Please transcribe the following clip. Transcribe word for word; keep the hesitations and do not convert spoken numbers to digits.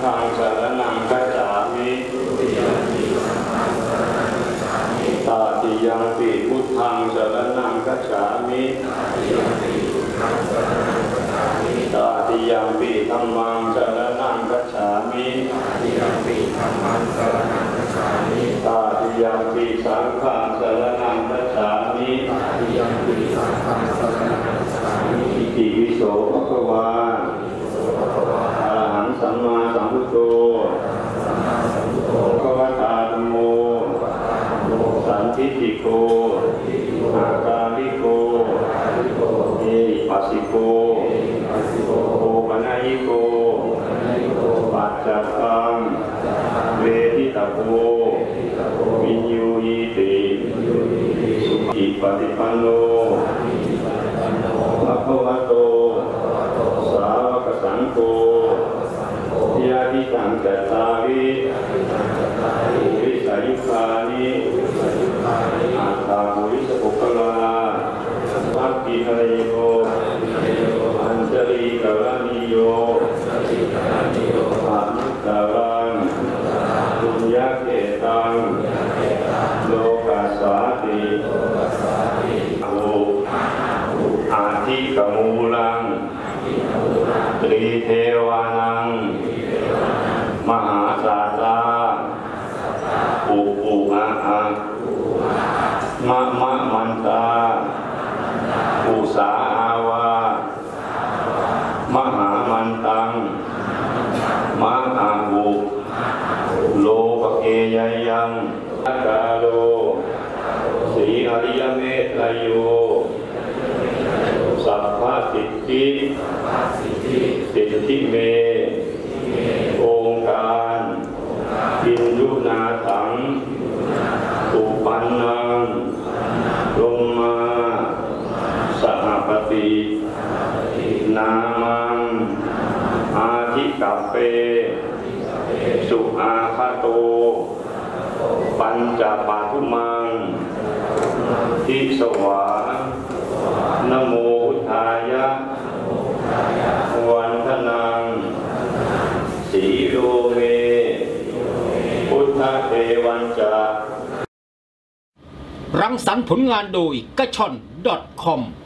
ฆังสรณังคัจฉามิตติยัมปิพุทธังสรณังคัจฉามิตติยัมปิธัมมังสรณังคัจฉามิตติยัมปิสังฆังสรณังคัจฉามิอิติปิโสภะคะวาอะระหังสัมมาสัมพุทโธภะคะวะตาธัมโมสันทิฏฐิโกอาการลิโกเอหิปัสสิโกโอปนัยโกปัจจักขังเวทิตาโกวิญญูหิติสุขิปฏิปันโนภะคะวะโตสาวกสังโฆยะทิตังจัตตาริวิสัยคานิอัตตาภูริสปุคลาภักขิทะโยอัญชลีกรณิโยอนุตตรังปุญญเขตังโลกัสสาติโออาทิกมูลังตรีเทวานังมหาสาตาอุปุอาหะมะมะมันตาอุสาอาวามหามันตังมะอาหุโลภเกยยังอากาโลสีอริยเมตไตรโยสัพพสิทธิสิทธิเมองค์การอินยุนาถังอุปันนังลมมาสหปฏินามังอาทิกัปเปสุอาคาโตปัญจปาทุมังทิสวานโมพุทธายะวันธนังสีโลเมพุทธเทวันจารังสรรค์ผลงานโดยกระชอน ดอท คอม